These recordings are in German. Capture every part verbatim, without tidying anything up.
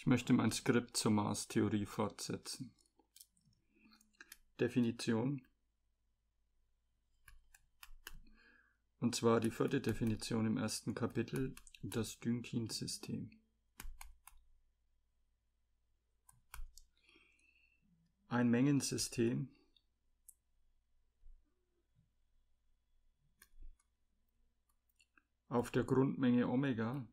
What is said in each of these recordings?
Ich möchte mein Skript zur Maßtheorie fortsetzen. Definition. Und zwar die vierte Definition im ersten Kapitel, das Dynkin-System. Ein Mengensystem auf der Grundmenge Omega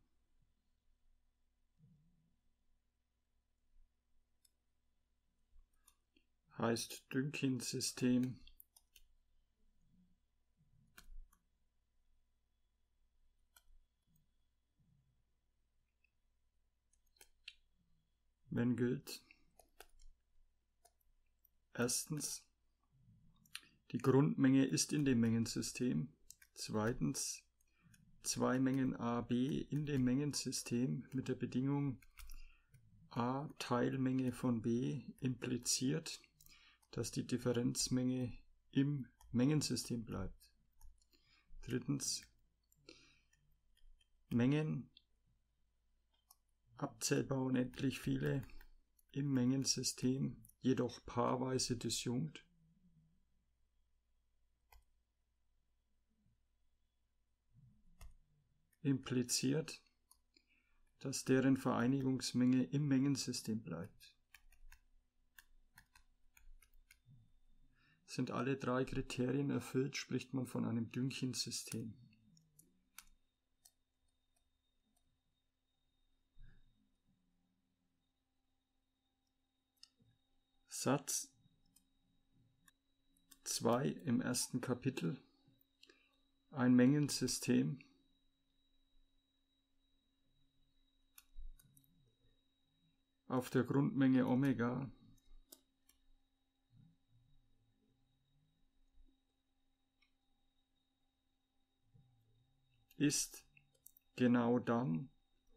heißt Dynkin-System wenn gilt erstens, die Grundmenge ist in dem Mengensystem, zweitens, zwei Mengen A, B in dem Mengensystem mit der Bedingung A Teilmenge von B impliziert, dass die Differenzmenge im Mengensystem bleibt. Drittens, Mengen, abzählbar unendlich viele im Mengensystem, jedoch paarweise disjunkt. Impliziert, dass deren Vereinigungsmenge im Mengensystem bleibt. Sind alle drei Kriterien erfüllt, spricht man von einem Dynkin-System. Satz zwei im ersten Kapitel. Ein Mengensystem auf der Grundmenge Omega ist genau dann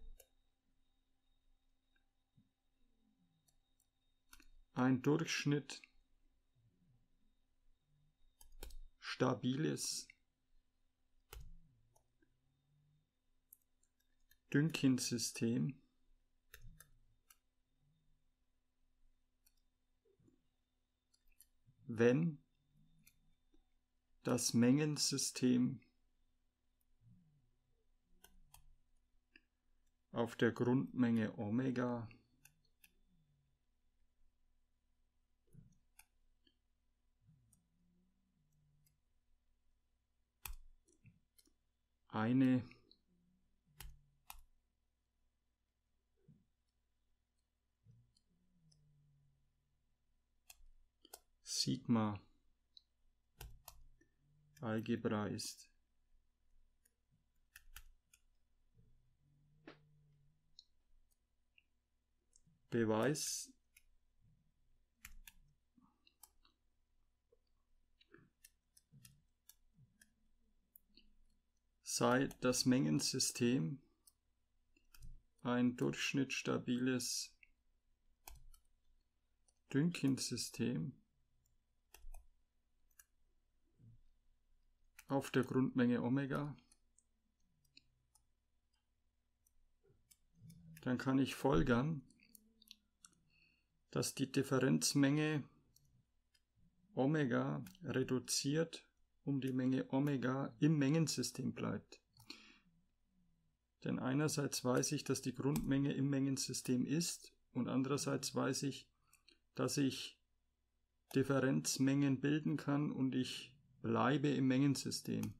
ein Durchschnitt stabiles Dynkin-System, wenn das Mengensystem auf der Grundmenge Omega eine Sigma Algebra ist. Beweis sei das Mengensystem ein durchschnittsstabiles Dynkin-System auf der Grundmenge Omega, dann kann ich folgern, dass die Differenzmenge Omega reduziert um die Menge Omega im Mengensystem bleibt. Denn einerseits weiß ich, dass die Grundmenge im Mengensystem ist und andererseits weiß ich, dass ich Differenzmengen bilden kann und ich bleibe im Mengensystem.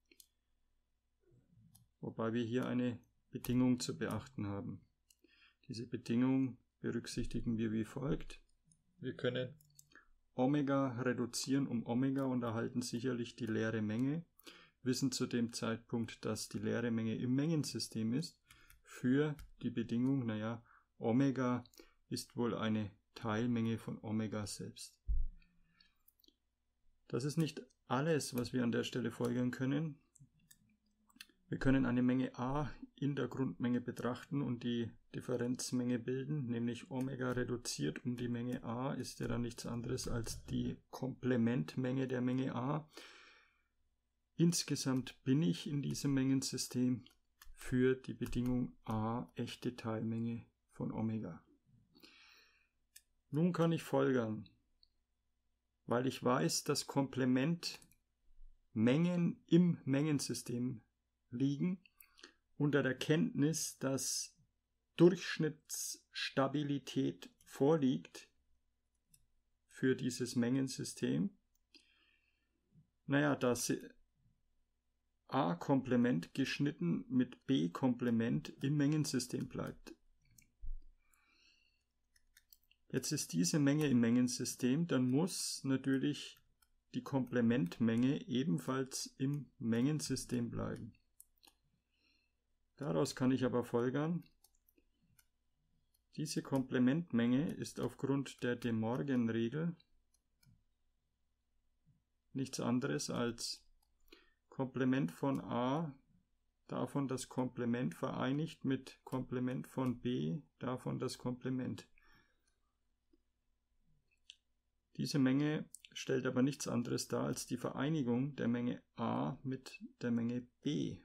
Wobei wir hier eine Bedingung zu beachten haben. Diese Bedingung berücksichtigen wir wie folgt. Wir können Omega reduzieren um Omega und erhalten sicherlich die leere Menge. Wissen zu dem Zeitpunkt, dass die leere Menge im Mengensystem ist. Für die Bedingung, naja, Omega ist wohl eine Teilmenge von Omega selbst. Das ist nicht alles, was wir an der Stelle folgern können. Wir können eine Menge A in der Grundmenge betrachten und die Differenzmenge bilden, nämlich Omega reduziert um die Menge A ist ja dann nichts anderes als die Komplementmenge der Menge A. Insgesamt bin ich in diesem Mengensystem für die Bedingung A echte Teilmenge von Omega. Nun kann ich folgern, weil ich weiß, dass Komplementmengen im Mengensystem liegen, unter der Kenntnis, dass Durchschnittsstabilität vorliegt für dieses Mengensystem. Naja, dass A-Komplement geschnitten mit B-Komplement im Mengensystem bleibt. Jetzt ist diese Menge im Mengensystem, dann muss natürlich die Komplementmenge ebenfalls im Mengensystem bleiben. Daraus kann ich aber folgern, diese Komplementmenge ist aufgrund der De Morgan-Regel nichts anderes als Komplement von A, davon das Komplement vereinigt mit Komplement von B, davon das Komplement. Diese Menge stellt aber nichts anderes dar als die Vereinigung der Menge A mit der Menge B.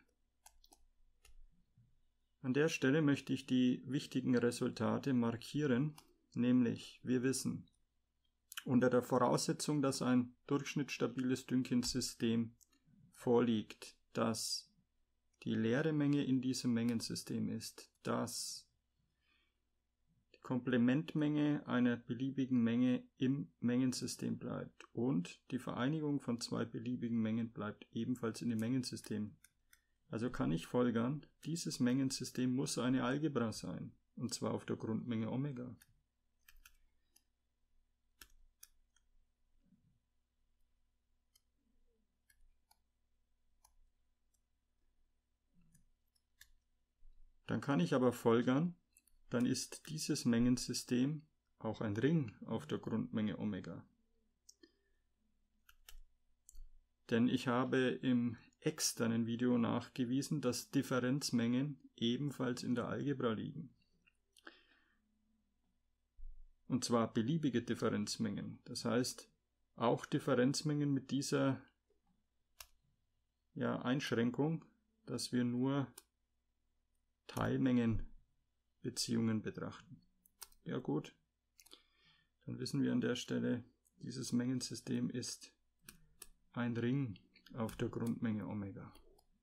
An der Stelle möchte ich die wichtigen Resultate markieren, nämlich wir wissen, unter der Voraussetzung, dass ein durchschnittsstabiles Dünckens-System vorliegt, dass die leere Menge in diesem Mengensystem ist, dass die Komplementmenge einer beliebigen Menge im Mengensystem bleibt und die Vereinigung von zwei beliebigen Mengen bleibt ebenfalls in dem Mengensystem. Also kann ich folgern, dieses Mengensystem muss eine Algebra sein, und zwar auf der Grundmenge Omega. Dann kann ich aber folgern, dann ist dieses Mengensystem auch ein Ring auf der Grundmenge Omega. Denn ich habe im externen Video nachgewiesen, dass Differenzmengen ebenfalls in der Algebra liegen. Und zwar beliebige Differenzmengen. Das heißt, auch Differenzmengen mit dieser ja, Einschränkung, dass wir nur Teilmengenbeziehungen betrachten. Ja gut, dann wissen wir an der Stelle, dieses Mengensystem ist ein Ring auf der Grundmenge Omega.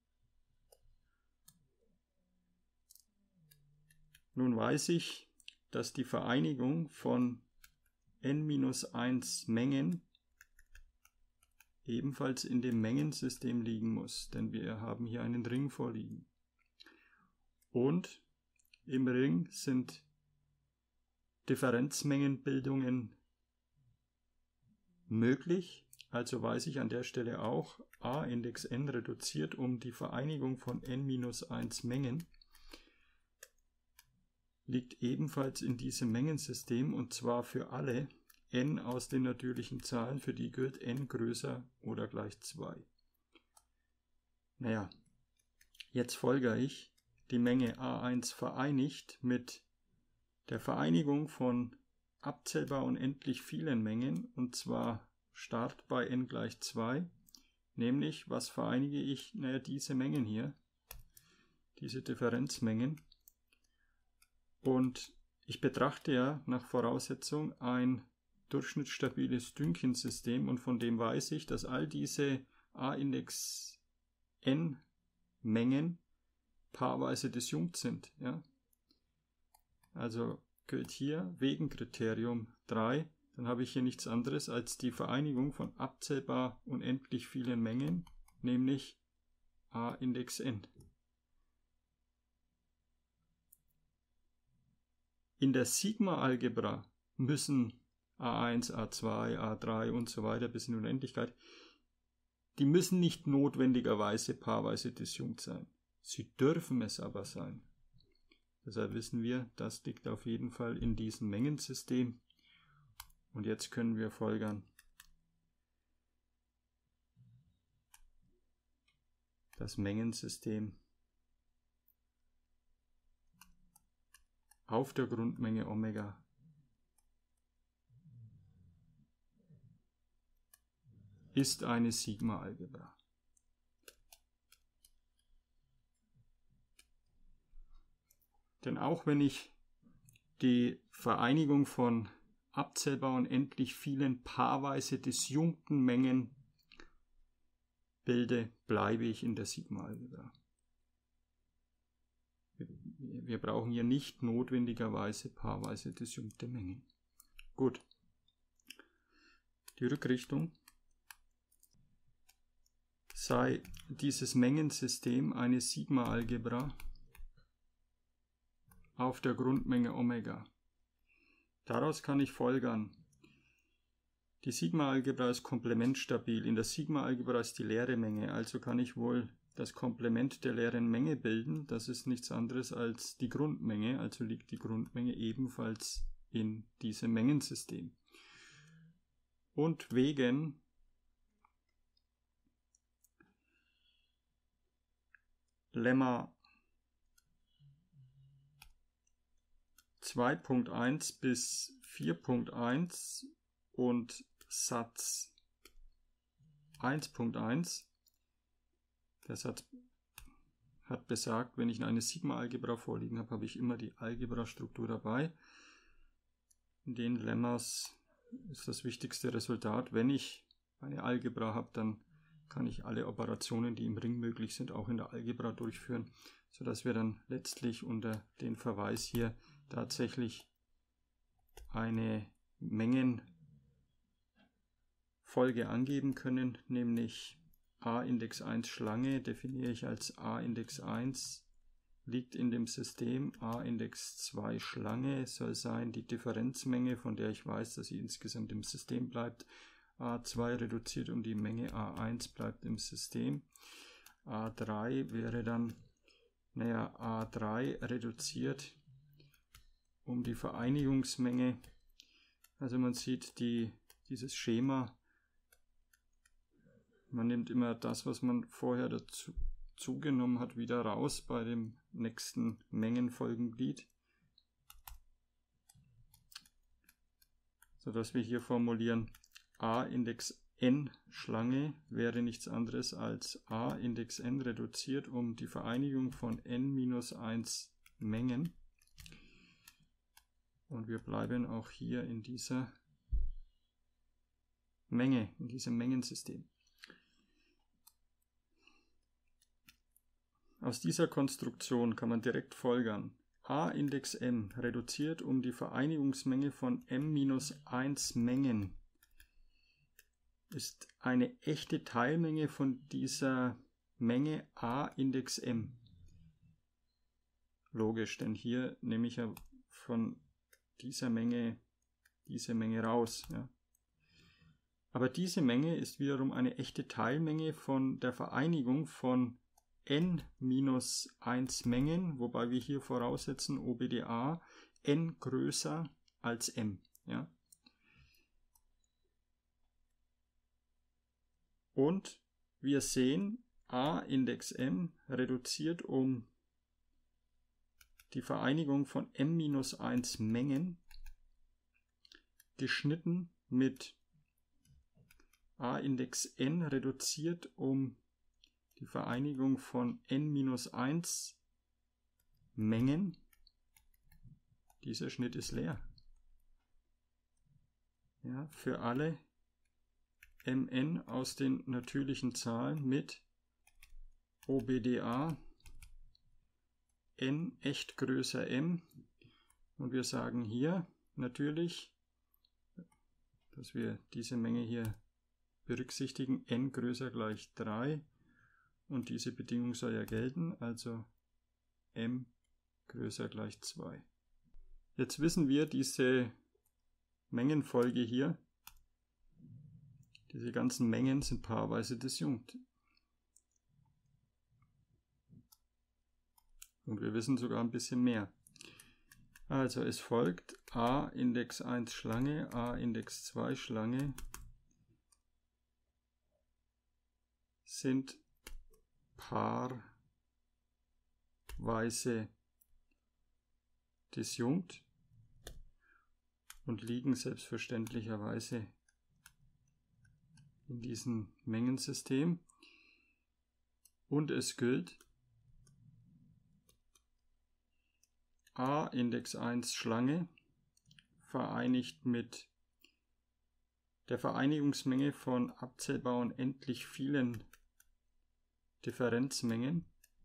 Nun weiß ich, dass die Vereinigung von n minus eins Mengen ebenfalls in dem Mengensystem liegen muss, denn wir haben hier einen Ring vorliegen. Und im Ring sind Differenzmengenbildungen möglich. Also weiß ich an der Stelle auch, A Index n reduziert um die Vereinigung von n minus eins Mengen liegt ebenfalls in diesem Mengensystem, und zwar für alle n aus den natürlichen Zahlen, für die gilt n größer oder gleich zwei. Naja, jetzt folgere ich, die Menge A eins vereinigt mit der Vereinigung von abzählbar unendlich vielen Mengen, und zwar Start bei n gleich zwei, nämlich, was vereinige ich? Naja, diese Mengen hier, diese Differenzmengen. Und ich betrachte ja nach Voraussetzung ein durchschnittsstabiles Dünckens-System, und von dem weiß ich, dass all diese A Index n Mengen paarweise disjunkt sind. Ja? Also gilt hier wegen Kriterium drei, dann habe ich hier nichts anderes als die Vereinigung von abzählbar unendlich vielen Mengen, nämlich A Index n. In der Sigma-Algebra müssen A eins, A zwei, A drei und so weiter bis in Unendlichkeit, die müssen nicht notwendigerweise paarweise disjunkt sein. Sie dürfen es aber sein. Deshalb wissen wir, das liegt auf jeden Fall in diesem Mengensystem. Und jetzt können wir folgern, das Mengensystem auf der Grundmenge Omega ist eine Sigma-Algebra. Denn auch wenn ich die Vereinigung von abzählbar und endlich vielen paarweise disjunkten Mengen bilde, bleibe ich in der Sigma-Algebra. Wir brauchen hier nicht notwendigerweise paarweise disjunkte Mengen. Gut. Die Rückrichtung: sei dieses Mengensystem eine Sigma-Algebra auf der Grundmenge Omega. Daraus kann ich folgern: die Sigma-Algebra ist komplementstabil. In der Sigma-Algebra ist die leere Menge, also kann ich wohl das Komplement der leeren Menge bilden. Das ist nichts anderes als die Grundmenge, also liegt die Grundmenge ebenfalls in diesem Mengensystem. Und wegen Lemma zwei Punkt eins bis vier Punkt eins und Satz eins Punkt eins. Der Satz hat besagt, wenn ich eine Sigma-Algebra vorliegen habe, habe ich immer die Algebra-Struktur dabei. In den Lemmas ist das wichtigste Resultat: wenn ich eine Algebra habe, dann kann ich alle Operationen, die im Ring möglich sind, auch in der Algebra durchführen, sodass wir dann letztlich unter den Verweis hier tatsächlich eine Mengenfolge angeben können, nämlich a Index eins Schlange definiere ich als a Index eins liegt in dem System, a Index zwei Schlange soll sein die Differenzmenge, von der ich weiß, dass sie insgesamt im System bleibt. a zwei reduziert um die Menge a eins bleibt im System. a drei wäre dann, naja, a drei reduziert um die Vereinigungsmenge. Also man sieht die, dieses Schema, man nimmt immer das, was man vorher dazu zugenommen hat, wieder raus bei dem nächsten Mengenfolgenglied, sodass wir hier formulieren, a Index n Schlange wäre nichts anderes als a Index n reduziert um die Vereinigung von n minus eins Mengen. Und wir bleiben auch hier in dieser Menge, in diesem Mengensystem. Aus dieser Konstruktion kann man direkt folgern: a Index m reduziert um die Vereinigungsmenge von m minus eins Mengen ist eine echte Teilmenge von dieser Menge a Index m. Logisch, denn hier nehme ich ja von dieser Menge diese Menge raus. Ja. Aber diese Menge ist wiederum eine echte Teilmenge von der Vereinigung von n minus eins Mengen, wobei wir hier voraussetzen, O B D A n größer als m. Ja. Und wir sehen, a Index m reduziert um die Vereinigung von m minus eins Mengen, geschnitten mit a Index n reduziert um die Vereinigung von n minus eins Mengen. Dieser Schnitt ist leer. Ja, für alle mn aus den natürlichen Zahlen mit O B D A n echt größer m. Und wir sagen hier natürlich, dass wir diese Menge hier berücksichtigen, n größer gleich drei. Und diese Bedingung soll ja gelten, also m größer gleich zwei. Jetzt wissen wir, diese Mengenfolge hier, diese ganzen Mengen sind paarweise disjunkt. Und wir wissen sogar ein bisschen mehr. Also es folgt, a Index eins Schlange, a Index zwei Schlange sind paarweise disjunkt und liegen selbstverständlicherweise in diesem Mengensystem. Und es gilt, A Index eins Schlange vereinigt mit der Vereinigungsmenge von abzählbar und endlich vielen Differenzmengen,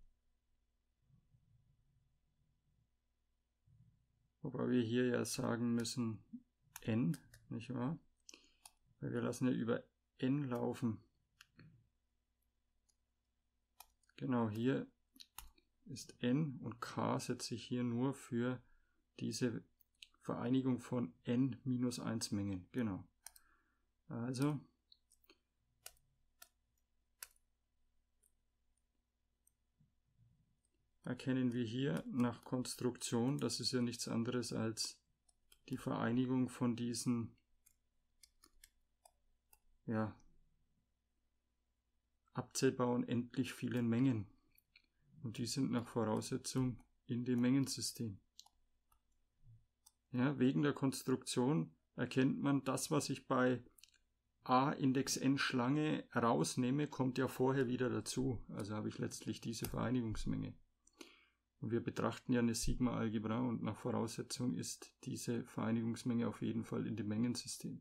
wobei wir hier ja sagen müssen n, nicht wahr? Weil wir lassen ja über n laufen. Genau, hier ist n und k setze ich hier nur für diese Vereinigung von n minus eins Mengen. Genau. Also erkennen wir hier nach Konstruktion, das ist ja nichts anderes als die Vereinigung von diesen ja, abzählbar und endlich vielen Mengen. Und die sind nach Voraussetzung in dem Mengensystem. Ja, wegen der Konstruktion erkennt man, das, was ich bei A Index n Schlange rausnehme, kommt ja vorher wieder dazu. Also habe ich letztlich diese Vereinigungsmenge. Und wir betrachten ja eine Sigma-Algebra und nach Voraussetzung ist diese Vereinigungsmenge auf jeden Fall in dem Mengensystem.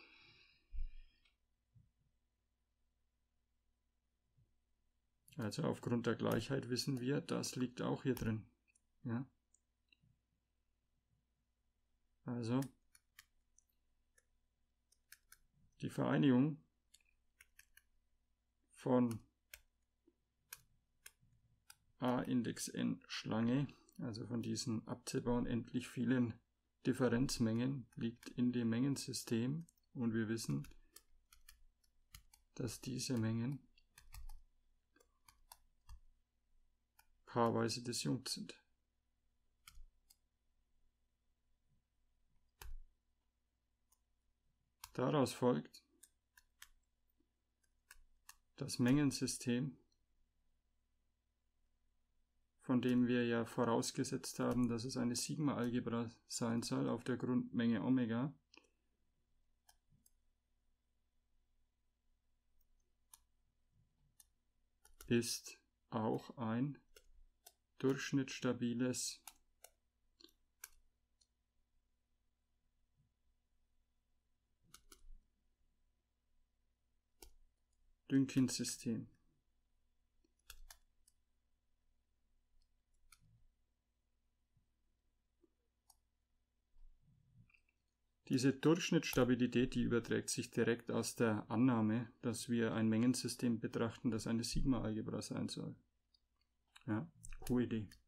Also aufgrund der Gleichheit wissen wir, das liegt auch hier drin. Ja? Also die Vereinigung von A Index n Schlange, also von diesen abzählbaren endlich vielen Differenzmengen, liegt in dem Mengensystem und wir wissen, dass diese Mengen paarweise disjunkt sind. Daraus folgt, das Mengensystem, von dem wir ja vorausgesetzt haben, dass es eine Sigma-Algebra sein soll auf der Grundmenge Omega, ist auch ein durchschnittsstabiles Dynkin-System. Diese Durchschnittsstabilität, die überträgt sich direkt aus der Annahme, dass wir ein Mengensystem betrachten, das eine Sigma-Algebra sein soll. Ja, coole Idee.